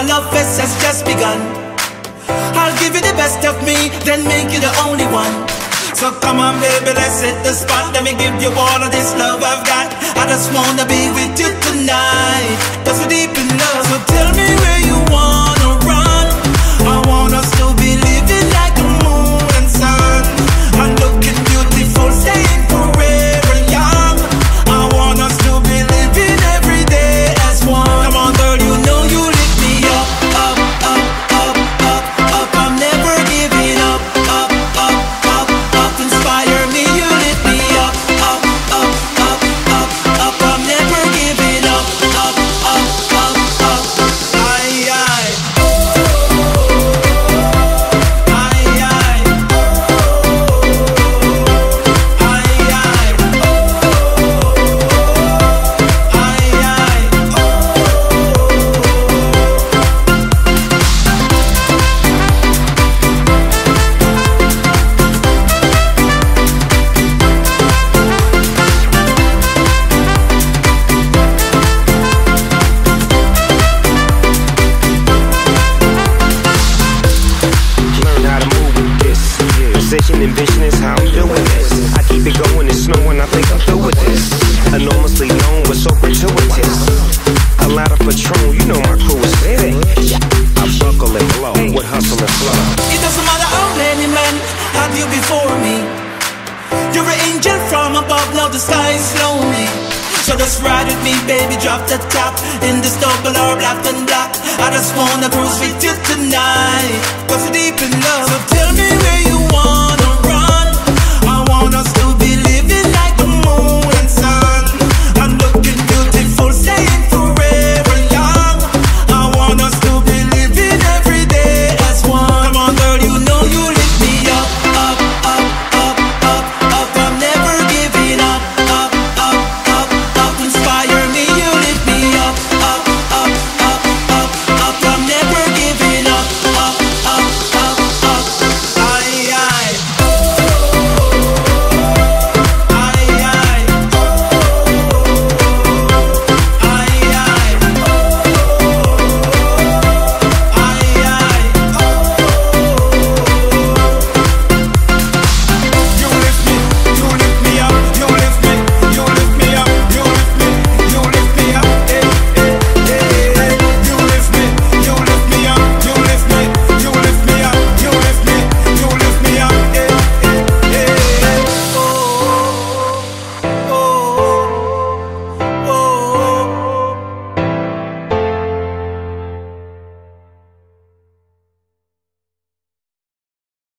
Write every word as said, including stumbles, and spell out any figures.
love fest has just begun. I'll give you the best of me, then make you the only one. So come on baby, let's hit the spot. Let me give you all of this love I've got. I just wanna be with you tonight, cause we're deep in love. So tell me where you wanna run. I want us to be living like the moon and sun. I'm looking beautiful, staying forever young. I want us to be living every day as one. Come on girl, you know you lift me up, up, up, up, up, up. I'm never giving up, up, up, up, up. Inspire me, you lift me up, up, up, up, up, up. I'm never giving up, up, up, up, up. Aye, aye. Precision and vision is how I'm doing this. I keep it going, it's snowing, I think I'm through with this. Enormously known, but so gratuitous. A lot of Patron, you know my crew is fitting. I buckle and blow with hustle and flow. It doesn't matter how many men had you before me. You're an angel from above, now the sky is lonely. So just ride with me, baby, drop the top in this double or black and black. I just wanna cruise with you tonight, cause we're deep in love. So tell me where you want.